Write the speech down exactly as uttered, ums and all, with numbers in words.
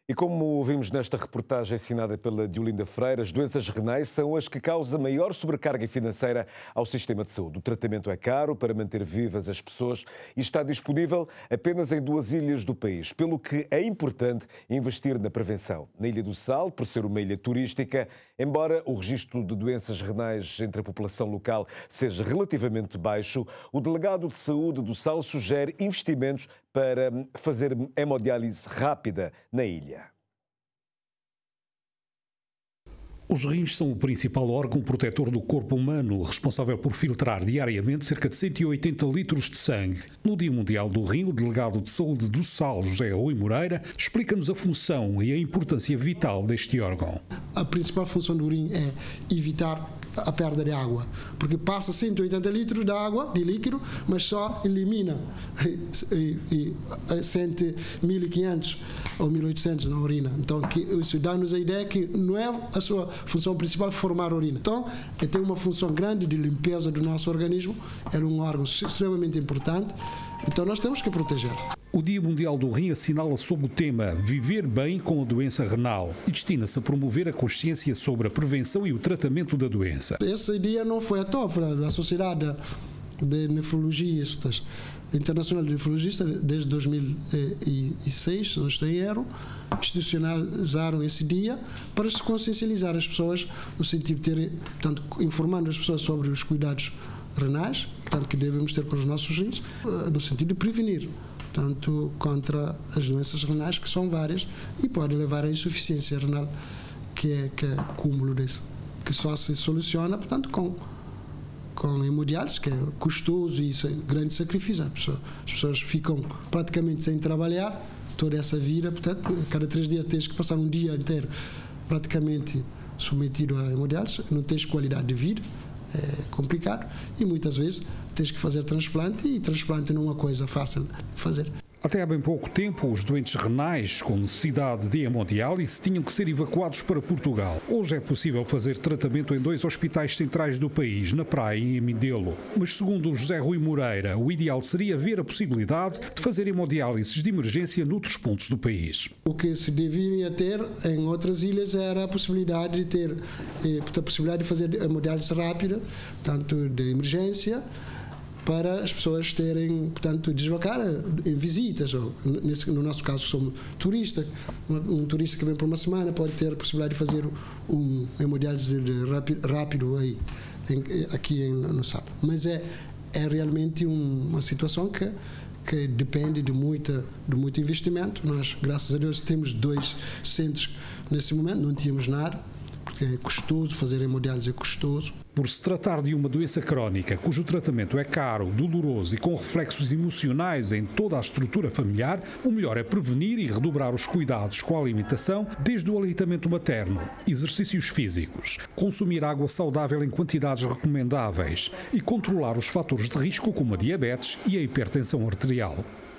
E como vimos nesta reportagem assinada pela Diolinda Freire, as doenças renais são as que causam maior sobrecarga financeira ao sistema de saúde. O tratamento é caro para manter vivas as pessoas e está disponível apenas em duas ilhas do país, pelo que é importante investir na prevenção. Na Ilha do Sal, por ser uma ilha turística, embora o registro de doenças renais entre a população local seja relativamente baixo, o delegado de saúde do Sal sugere investimentos para fazer hemodiálise rápida na ilha. Os rins são o principal órgão protetor do corpo humano, responsável por filtrar diariamente cerca de cento e oitenta litros de sangue. No Dia Mundial do Rim, o delegado de saúde do Sal, José Rui Moreira, explica-nos a função e a importância vital deste órgão. A principal função do rim é evitar a perda de água, porque passa cento e oitenta litros de água, de líquido, mas só elimina mil e quinhentos ou mil e oitocentos na urina. Então, que isso dá-nos a ideia que não é a sua função principal formar urina. Então, tem uma função grande de limpeza do nosso organismo, é um órgão extremamente importante, então nós temos que proteger. O Dia Mundial do Rim assinala sob o tema Viver bem com a doença renal e destina-se a promover a consciência sobre a prevenção e o tratamento da doença. Esse dia não foi à toa, a Sociedade de Nefrologistas, Internacional de Nefrologistas, desde dois mil e seis, se não estou em erro, institucionalizaram esse dia para se consciencializar as pessoas, no sentido de terem, portanto, informando as pessoas sobre os cuidados renais, portanto, que devemos ter com os nossos rins, no sentido de prevenir, tanto contra as doenças renais, que são várias, e pode levar à insuficiência renal, que é, que é cúmulo disso, que só se soluciona, portanto, com, com hemodiálise, que é custoso e grande sacrifício. As pessoas, as pessoas ficam praticamente sem trabalhar toda essa vida, portanto, cada três dias tens que passar um dia inteiro praticamente submetido a hemodiálise, não tens qualidade de vida, é complicado, e muitas vezes tens que fazer transplante, e transplante não é uma coisa fácil de fazer. Até há bem pouco tempo, os doentes renais com necessidade de hemodiálise tinham que ser evacuados para Portugal. Hoje é possível fazer tratamento em dois hospitais centrais do país, na Praia e em Mindelo. Mas, segundo o José Rui Moreira, o ideal seria ver a possibilidade de fazer hemodiálises de emergência noutros pontos do país. O que se deveria ter em outras ilhas era a possibilidade de ter a possibilidade de fazer hemodiálise rápida, tanto de emergência, para as pessoas terem, portanto, deslocar em visitas, ou nesse, no nosso caso somos turistas, um, um turista que vem por uma semana pode ter a possibilidade de fazer um hemodiálise rápido, rápido aí, em, aqui em, no Sal. Mas é, é realmente um, uma situação que, que depende de, muita, de muito investimento. Nós, graças a Deus, temos dois centros nesse momento, não tínhamos nada, porque é custoso, fazer hemodiálise é custoso. Por se tratar de uma doença crónica cujo tratamento é caro, doloroso e com reflexos emocionais em toda a estrutura familiar, o melhor é prevenir e redobrar os cuidados com a alimentação, desde o aleitamento materno, exercícios físicos, consumir água saudável em quantidades recomendáveis e controlar os fatores de risco como a diabetes e a hipertensão arterial.